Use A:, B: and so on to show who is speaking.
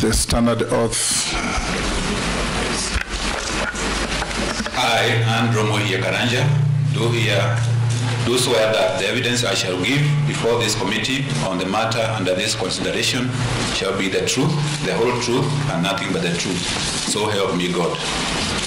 A: the standard oath.
B: I, Andromo Karanja, do swear that the evidence I shall give before this committee on the matter under this consideration shall be the truth, the whole truth, and nothing but the truth. So help me God.